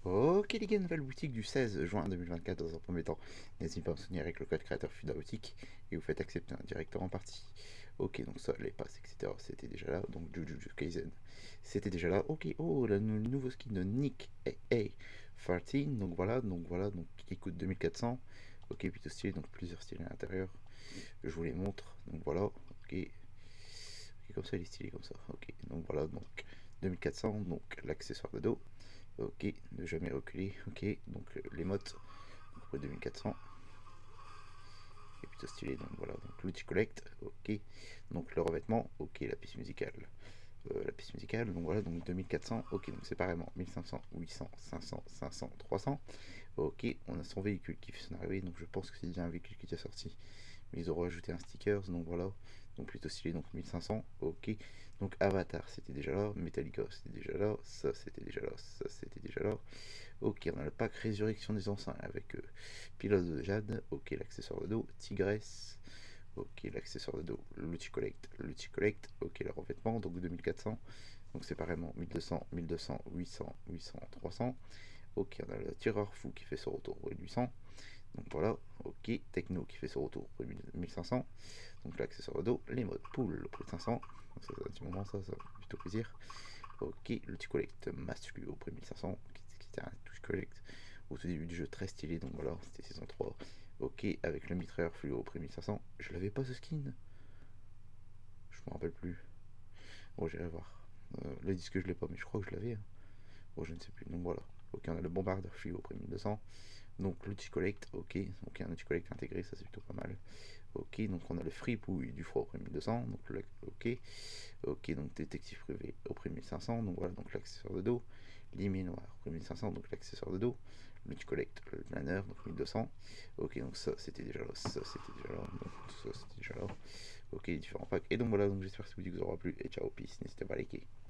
Ok les gars, nouvelle boutique du 16 juin 2024 dans un premier temps. N'hésitez pas à me soutenir avec le code créateur FUDA boutique et vous faites accepter un directeur en partie. Ok, donc ça, les passes, etc. C'était déjà là. Donc Jujutsu Kaisen, c'était déjà là. Ok, oh, le nouveau skin de Nick A13. Donc qui coûte 2400. Ok, plutôt stylé, donc plusieurs styles à l'intérieur. Je vous les montre. Donc voilà, ok. Ok, comme ça, il est stylé comme ça. Ok, donc voilà, donc 2400, donc l'accessoire de dos. Ok, ne jamais reculer. Ok, donc les mottes, donc après 2400. Et plutôt stylé, donc voilà, donc l'outil collect. Ok, donc le revêtement. Ok, la piste musicale. La piste musicale, donc voilà, donc 2400. Ok, donc séparément 1500, 800, 500, 500, 300. Ok, on a son véhicule qui fait son arrivée, donc je pense que c'est bien un véhicule qui est déjà sorti. Mais ils auront ajouté un sticker, donc voilà. Donc plutôt stylé, donc 1500. Ok, donc Avatar, c'était déjà là. Metallica, c'était déjà là. Ça, c'était déjà là. Ça, c'était déjà là. Ok, on a le pack Résurrection des Anciens avec Pilote de Jade. Ok, l'accessoire de dos. Tigresse. Ok, l'accessoire de dos. L'outil collect. L'outil collect. Ok, le revêtement, donc 2400. Donc séparément 1200, 1200, 800, 800, 300. Ok, on a le tireur fou qui fait son retour pour 1800. Donc voilà, ok, Techno qui fait son retour pour 1500. Donc l'accessoire de dos, les modes pool pour 500. Donc ça fait un petit moment ça fait plutôt plaisir. Ok, le petit collect masque au prix 1500, qui était un touch collect au tout début du jeu très stylé, donc voilà, c'était saison 3. Ok, avec le mitrailleur fluo au prix 1500. Je l'avais pas ce skin, je me rappelle plus. Bon, j'irai voir. Le disque je l'ai pas, mais je crois que je l'avais. Hein. Bon, je ne sais plus, donc voilà. Ok, on a le bombardeur fluo au prix 1200. Donc l'outil collect, ok, donc il y a un outil collect intégré, ça c'est plutôt pas mal. Ok, donc on a le fripouille du froid au prix 1200, donc ok. Ok, donc détective privé au prix 1500, donc voilà, donc l'accessoire de dos. Limier noir au prix 1500, donc l'accessoire de dos. L'outil collecte, le planeur, donc 1200. Ok, donc ça c'était déjà là, ça c'était déjà là, donc ça c'était déjà là. Ok, les différents packs. Et donc voilà, donc j'espère que cette vidéo vous aura plu, et ciao, peace, n'hésitez pas à liker.